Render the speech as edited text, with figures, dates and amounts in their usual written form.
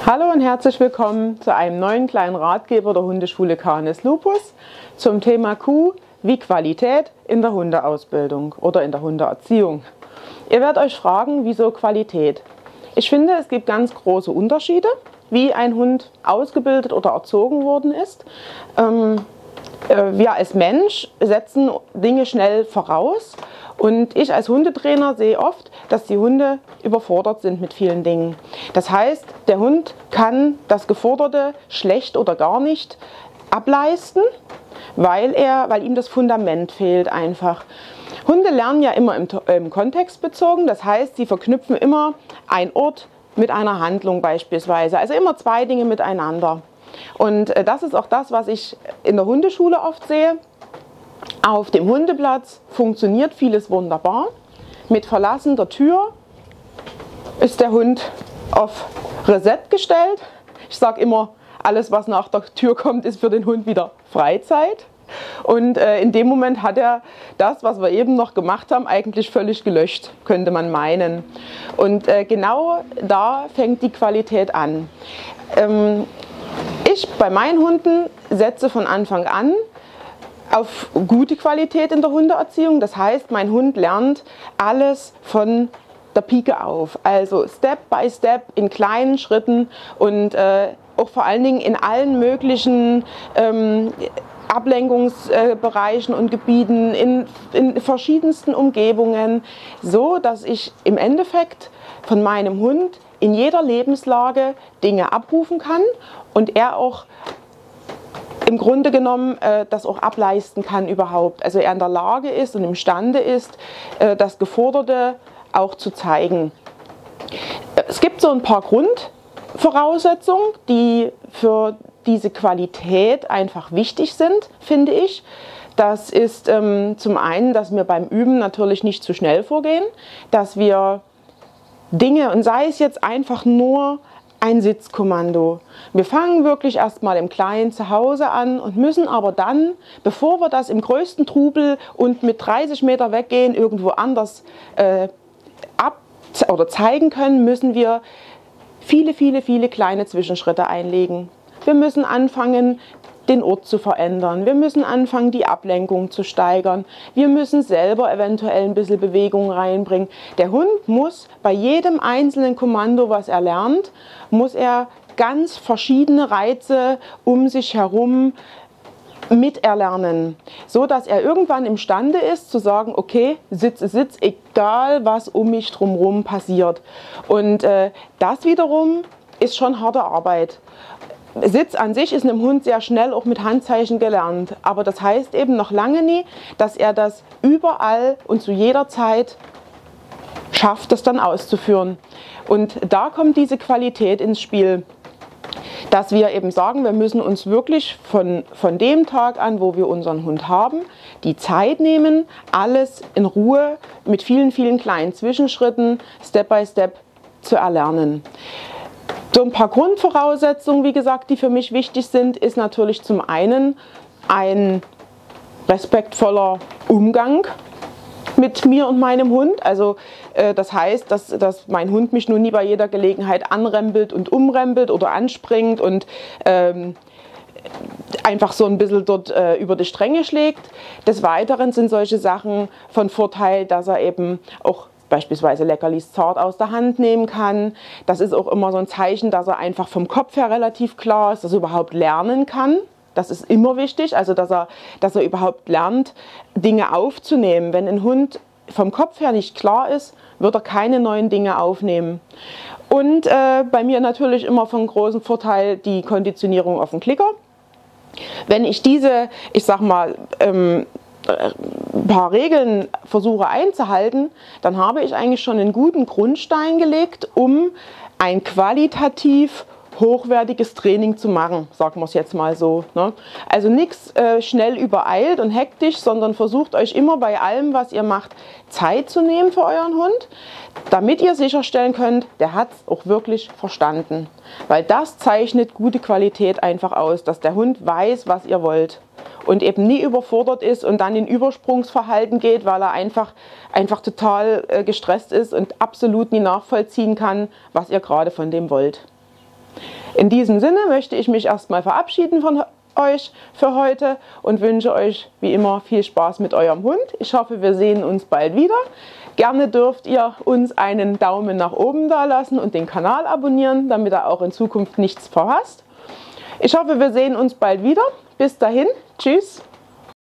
Hallo und herzlich willkommen zu einem neuen kleinen Ratgeber der Hundeschule Canis Lupus zum Thema Q wie Qualität in der Hundeausbildung oder in der Hundeerziehung. Ihr werdet euch fragen, wieso Qualität? Ich finde, es gibt ganz große Unterschiede, wie ein Hund ausgebildet oder erzogen worden ist. Wir als Mensch setzen Dinge schnell voraus und ich als Hundetrainer sehe oft, dass die Hunde überfordert sind mit vielen Dingen. Das heißt, der Hund kann das Geforderte schlecht oder gar nicht ableisten, weil ihm das Fundament fehlt einfach. Hunde lernen ja immer im Kontext bezogen, das heißt, sie verknüpfen immer einen Ort mit einer Handlung beispielsweise, also immer zwei Dinge miteinander. Und das ist auch das, was ich in der Hundeschule oft sehe. Auf dem Hundeplatz funktioniert vieles wunderbar. Mit Verlassen der Tür ist der Hund auf Reset gestellt. Ich sage immer, alles was nach der Tür kommt, ist für den Hund wieder Freizeit. Und in dem Moment hat er das, was wir eben noch gemacht haben, eigentlich völlig gelöscht, könnte man meinen. Und genau da fängt die Qualität an. Ich bei meinen Hunden setze von Anfang an auf gute Qualität in der Hundeerziehung. Das heißt, mein Hund lernt alles von der Pike auf. Also Step by Step in kleinen Schritten und auch vor allen Dingen in allen möglichen Ablenkungsbereichen und Gebieten, in verschiedensten Umgebungen, so dass ich im Endeffekt von meinem Hund in jeder Lebenslage Dinge abrufen kann und er auch im Grunde genommen das auch ableisten kann überhaupt. Also er in der Lage ist und imstande ist, das Geforderte auch zu zeigen. Es gibt so ein paar Grundvoraussetzungen, die für diese Qualität einfach wichtig sind, finde ich. Das ist zum einen, dass wir beim Üben natürlich nicht zu schnell vorgehen, dass wir Dinge, und sei es jetzt einfach nur ein Sitzkommando. Wir fangen wirklich erstmal im Kleinen zu Hause an und müssen aber dann, bevor wir das im größten Trubel und mit 30 Meter weggehen, irgendwo anders zeigen können, müssen wir viele kleine Zwischenschritte einlegen. Wir müssen anfangen, den Ort zu verändern. Wir müssen anfangen, die Ablenkung zu steigern. Wir müssen selber eventuell ein bisschen Bewegung reinbringen. Der Hund muss bei jedem einzelnen Kommando, was er lernt, muss er ganz verschiedene Reize um sich herum miterlernen, so dass er irgendwann imstande ist zu sagen, okay, Sitz ist Sitz, egal was um mich drumherum passiert. Und das wiederum ist schon harte Arbeit. Sitz an sich ist einem Hund sehr schnell auch mit Handzeichen gelernt, aber das heißt eben noch lange nie, dass er das überall und zu jeder Zeit schafft, das dann auszuführen. Und da kommt diese Qualität ins Spiel, dass wir eben sagen, wir müssen uns wirklich von dem Tag an, wo wir unseren Hund haben, die Zeit nehmen, alles in Ruhe mit vielen kleinen Zwischenschritten, Step by Step zu erlernen. So ein paar Grundvoraussetzungen, wie gesagt, die für mich wichtig sind, ist natürlich zum einen ein respektvoller Umgang mit mir und meinem Hund. Also das heißt, dass mein Hund mich nun nie bei jeder Gelegenheit anrempelt und umrempelt oder anspringt und einfach so ein bisschen dort über die Stränge schlägt. Des Weiteren sind solche Sachen von Vorteil, dass er eben auch beispielsweise Leckerlis zart aus der Hand nehmen kann. Das ist auch immer so ein Zeichen, dass er einfach vom Kopf her relativ klar ist, dass er überhaupt lernen kann. Das ist immer wichtig, also dass er überhaupt lernt, Dinge aufzunehmen. Wenn ein Hund vom Kopf her nicht klar ist, wird er keine neuen Dinge aufnehmen. Und bei mir natürlich immer von großem Vorteil die Konditionierung auf den Klicker. Wenn ich diese, ich sag mal, ein paar Regeln versuche einzuhalten, dann habe ich eigentlich schon einen guten Grundstein gelegt, um ein qualitativ hochwertiges Training zu machen, sagen wir es jetzt mal so, ne? Also nichts schnell übereilt und hektisch, sondern versucht euch immer bei allem, was ihr macht, Zeit zu nehmen für euren Hund, damit ihr sicherstellen könnt, der hat es auch wirklich verstanden. Weil das zeichnet gute Qualität einfach aus, dass der Hund weiß, was ihr wollt. Und eben nie überfordert ist und dann in Übersprungsverhalten geht, weil er einfach total gestresst ist und absolut nie nachvollziehen kann, was ihr gerade von dem wollt. In diesem Sinne möchte ich mich erstmal verabschieden von euch für heute und wünsche euch wie immer viel Spaß mit eurem Hund. Ich hoffe, wir sehen uns bald wieder. Gerne dürft ihr uns einen Daumen nach oben da lassen und den Kanal abonnieren, damit ihr auch in Zukunft nichts verpasst. Ich hoffe, wir sehen uns bald wieder. Bis dahin, tschüss.